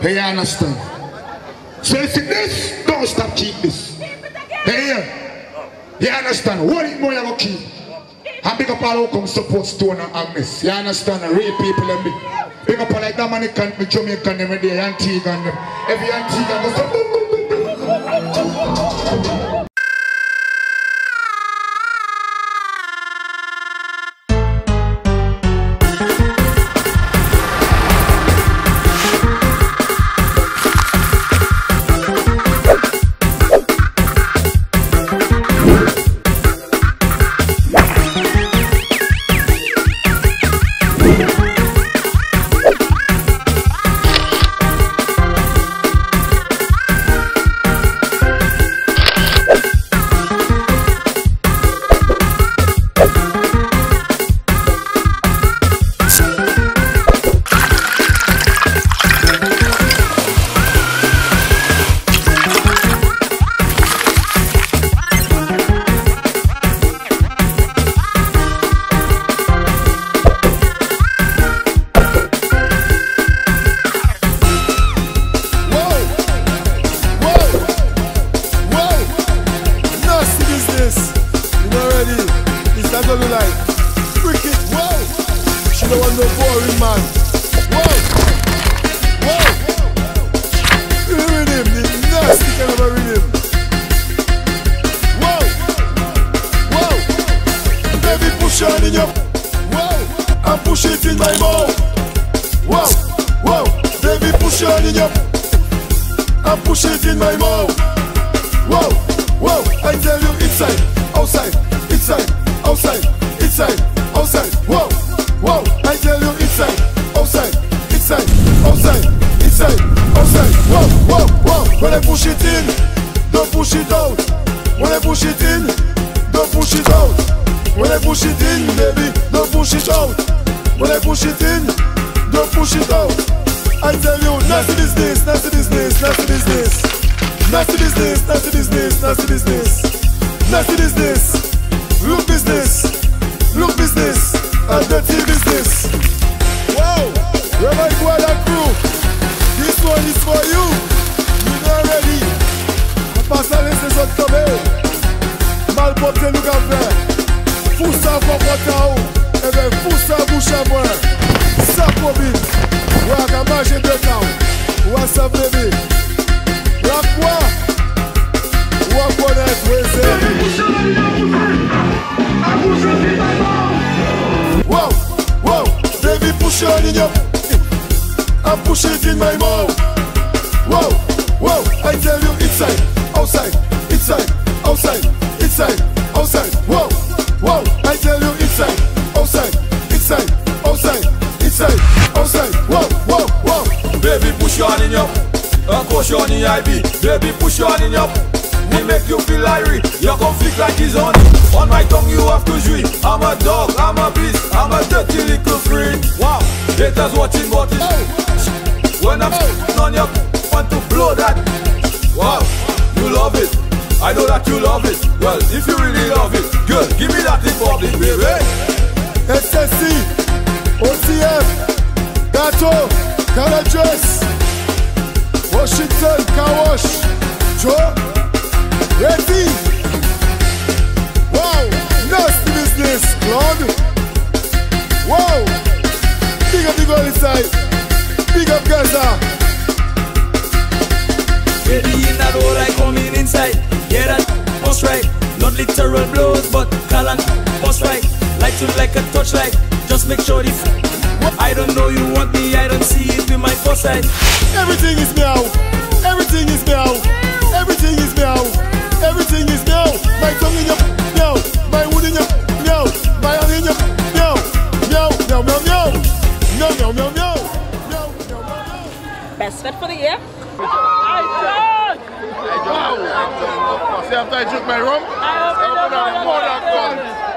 Hey, you understand? So you see this, don't stop keep this. Hey, you understand? What it more you go keep? And big up all who come support Stone and Agnes. You understand? Real people and me. Big up all like Dominican, me Jamaican, them there, Antigua and them. Every Antigua goes boom, boom, boom, boom. Best fit for the year? I drunk. See, after I drink my rum, I open up more than